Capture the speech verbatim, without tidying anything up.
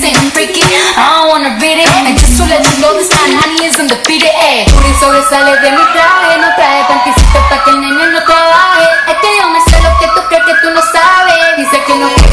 getting freaky. I don't wanna read it. And just to let you know this man, honey is undefeated. Eh. Puri sobresale de mi traje, no traje panticito pa' que el nene no te baje. Es que yo me sé lo que tú crees que tú no sabes. Dice que no